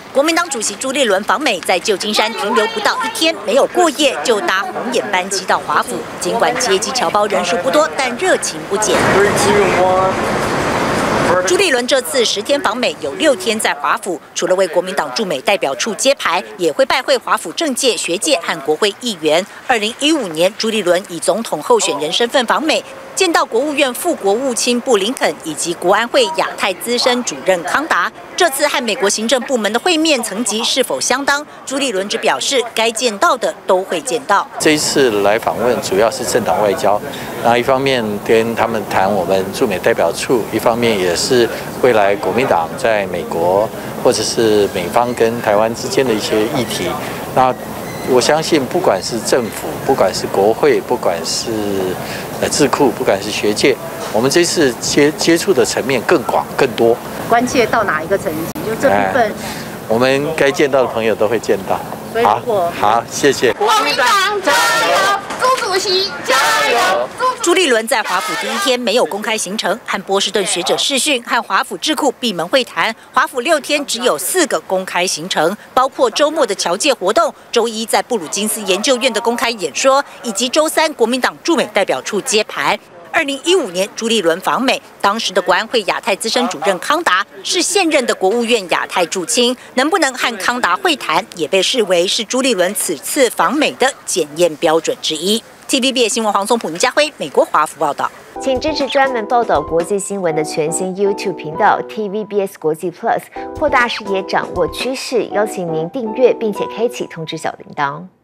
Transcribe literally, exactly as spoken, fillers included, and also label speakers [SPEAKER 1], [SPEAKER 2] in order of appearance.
[SPEAKER 1] 国民党主席朱立伦访美，在旧金山停留不到一天，没有过夜就搭红眼班机到华府。尽管接机侨胞人数不多，但热情不减。朱立伦这次十天访美，有六天在华府，除了为国民党驻美代表处揭牌，也会拜会华府政界、学界和国会议员。二零一五年，朱立伦以总统候选人身份访美，见到国务院副国务卿布林肯以及国安会亚太资深主任康达。这次和美国行政部门的会面层级是否相当？朱立伦只表示，该见到的都会见到。
[SPEAKER 2] 这一次来访问主要是政党外交，然后一方面跟他们谈我们驻美代表处，一方面也是未来国民党在美国或者是美方跟台湾之间的一些议题。那我相信，不管是政府，不管是国会，不管是呃智库，不管是学界，我们这次接接触的层面更广更多。
[SPEAKER 3] 关切到哪一个层级？就这部分、哎，
[SPEAKER 2] 我们该见到的朋友都会见到。
[SPEAKER 3] 所以如果
[SPEAKER 2] 好，好，谢谢。
[SPEAKER 4] 国民党加油，朱主席加油。
[SPEAKER 1] 朱立伦在华府第一天没有公开行程，和波士顿学者视讯，和华府智库闭门会谈。华府六天只有四个公开行程，包括周末的侨界活动，周一在布鲁金斯研究院的公开演说，以及周三国民党驻美代表处揭牌。二零一五年，朱立伦访美，当时的国安会亚太资深主任康达是现任的国务院亚太驻青，能不能和康达会谈，也被视为是朱立伦此次访美的检验标准之一。T V B S 新闻黄松普、倪家辉，美国华府报道。
[SPEAKER 5] 请支持专门报道国际新闻的全新 YouTube 频道 T V B S 国际 Plus， 扩大视野，掌握趋势。邀请您订阅并且开启通知小铃铛。